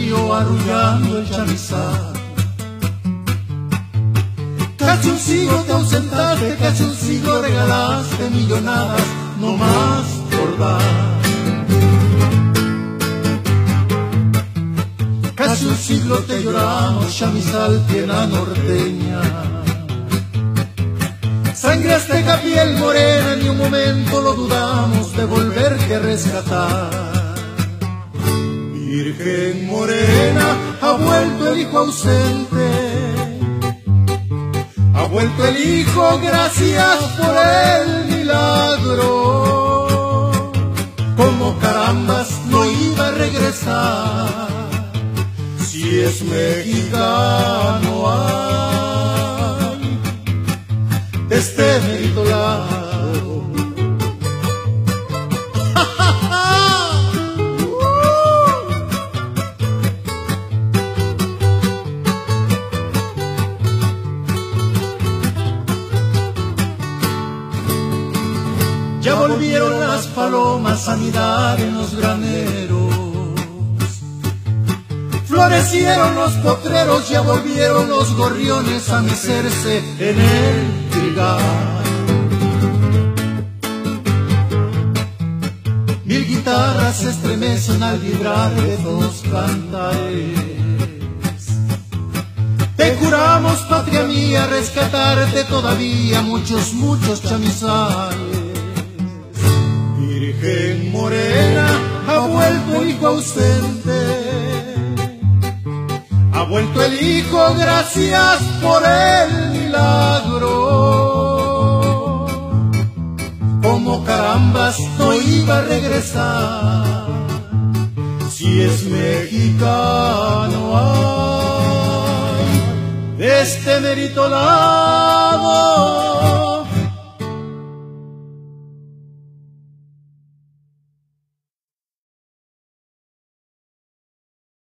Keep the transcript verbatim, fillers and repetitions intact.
río arrullando el chamizal. Casi un siglo te ausentaste, casi un siglo regalaste millonadas, no más por dar. Casi un siglo te lloramos, chamizal, tierra norteña. Sangre azteca, piel morena, ni un momento lo dudamos de volverte a rescatar. Virgen morena, ha vuelto el hijo ausente, ha vuelto el hijo, gracias por el milagro. Como carambas no iba a regresar, si es mexicano hay de este mérito lado. Ya volvieron las palomas a anidar en los graneros, florecieron los potreros, ya volvieron los gorriones a mecerse en el trigal. Mil guitarras se estremecen al vibrar de dos cantares. Te juramos, patria mía, rescatarte todavía muchos, muchos chamizales. Virgen morena, ha vuelto el hijo ausente, ha vuelto el hijo, gracias por el milagro. Como carambas no iba a regresar, si es mexicano hay de este mérito lado.